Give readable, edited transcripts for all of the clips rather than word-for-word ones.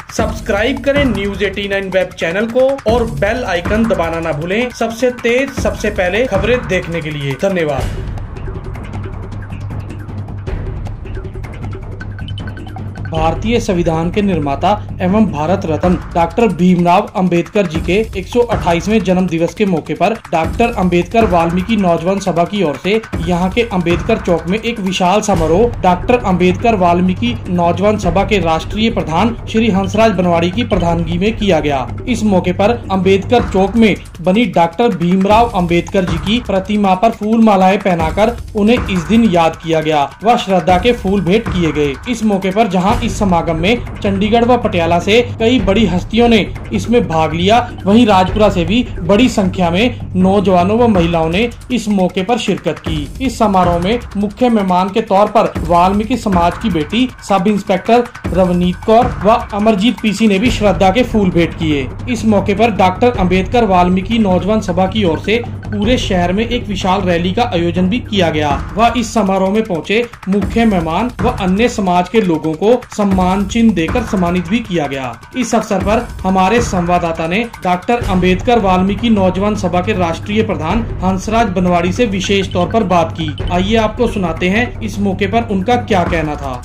Subscribe करें news 89 web channel को और बेल आइकन दबाना ना भूलें सबसे तेज सबसे पहले खबरें देखने के लिए। धन्यवाद। भारतीय संविधान के निर्माता एवं भारत रत्न डॉक्टर भीमराव अंबेडकर जी के 128वें जन्म दिवस के मौके पर डॉक्टर अंबेडकर वाल्मीकि नौजवान सभा की ओर से यहां के अंबेडकर चौक में एक विशाल समारोह डॉक्टर अंबेडकर वाल्मीकि नौजवान सभा के राष्ट्रीय प्रधान श्री हंसराज बनवाड़ी की प्रधानगी में किया गया। इस मौके पर अंबेडकर चौक में बनी डॉक्टर भीमराव अंबेडकर जी की प्रतिमा पर फूल मालाएं पहनाकर उन्हें इस दिन याद किया गया व श्रद्धा के फूल भेंट किए गए। इस मौके पर जहां इस समागम में चंडीगढ़ व पटियाला से कई बड़ी हस्तियों ने इसमें भाग लिया, वहीं राजपुरा से भी बड़ी संख्या में नौजवानों व महिलाओं ने इस मौके पर शिरकत की। इस समारोह में मुख्य मेहमान के तौर पर वाल्मीकि समाज की बेटी सब इंस्पेक्टर रवनीत कौर व अमरजीत पीसी ने भी श्रद्धा के फूल भेंट किए। इस मौके पर डॉक्टर अंबेडकर वाल्मीकि नौजवान सभा की ओर से पूरे शहर में एक विशाल रैली का आयोजन भी किया गया व इस समारोह में पहुंचे मुख्य मेहमान व अन्य समाज के लोगों को सम्मान चिन्ह देकर सम्मानित भी किया गया। इस अवसर पर हमारे संवाददाता ने डॉक्टर अंबेडकर वाल्मीकि नौजवान सभा के राष्ट्रीय प्रधान हंसराज बनवाड़ी से विशेष तौर पर बात की। आइए आपको सुनाते हैं इस मौके पर उनका क्या कहना था।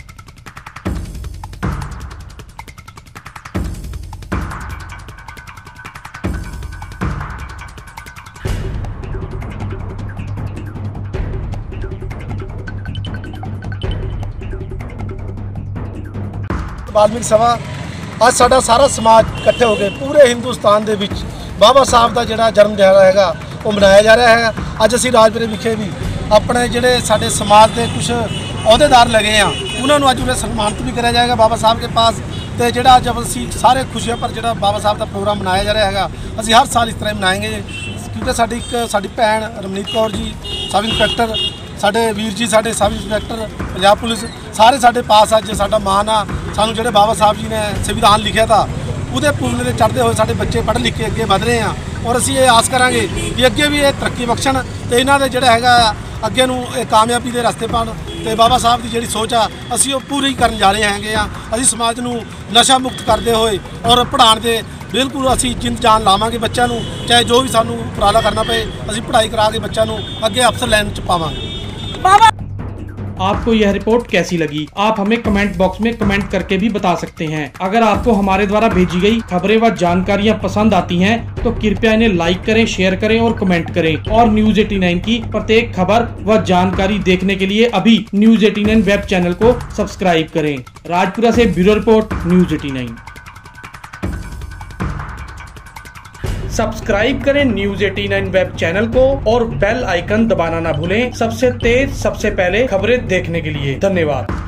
वाल्मीकि सभा आज साडा सारा समाज इकट्ठे हो गए पूरे हिंदुस्तान दे विच बाबा साहब का जिहड़ा जन्म दिहाड़ा हैगा वो मनाया जा रहा है। अज असीं राजपुरे विखे भी अपने जिहड़े साडे समाज के कुछ अहुदेदार लगे हैं उन्होंने अज उन्हें सम्मानित भी कराया जाएगा बाबा साहब के पास। तो जिहड़ा जब असीं सारे खुशियां पर जिहड़ा बाबा साहब का प्रोग्राम मनाया जा रहा है असीं हर साल इस तरह मनाएंगे क्योंकि साडी भैन रमनीत कौर जी सब इंस्पैक्टर साडे वीर जी साडे सब इंस्पैक्टर पंजाब पुलिस सारे साडे पास अज साडा मान आ सानू जिहड़े बाबा साहब जी ने संविधान लिखिया था उहदे पुरने ते चढ़ते हुए साडे बच्चे पढ़ लिख के अगे वध रहे हैं और असीं ये आस करांगे कि अगे भी ये तरक्की बख्शण ते इन्हां दे जिहड़ा हैगा अगे नूं कामयाबी दे रस्ते पाउण ते बाबा साहब की जिहड़ी सोच आ असीं वो पूरी करन जा रहे हैगे आ। असीं समाज नूं नशा मुक्त करते हुए और पढ़ाउण दे बिल्कुल असीं जिंद जान लावांगे बच्चों नूं चाहे जो भी सानूं उपराला करना पे असीं पढ़ाई करा के बच्चों नूं अगे अफसर लाइन च पावांगे। आपको यह रिपोर्ट कैसी लगी आप हमें कमेंट बॉक्स में कमेंट करके भी बता सकते हैं। अगर आपको हमारे द्वारा भेजी गई खबरें व जानकारियां पसंद आती हैं तो कृपया इन्हें लाइक करें, शेयर करें और कमेंट करें और न्यूज 89 की प्रत्येक खबर व जानकारी देखने के लिए अभी न्यूज 89 वेब चैनल को सब्सक्राइब करें। राजपुरा से ब्यूरो रिपोर्ट न्यूज 89। सब्सक्राइब करें न्यूज 89 वेब चैनल को और बेल आइकन दबाना ना भूलें सबसे तेज सबसे पहले खबरें देखने के लिए। धन्यवाद।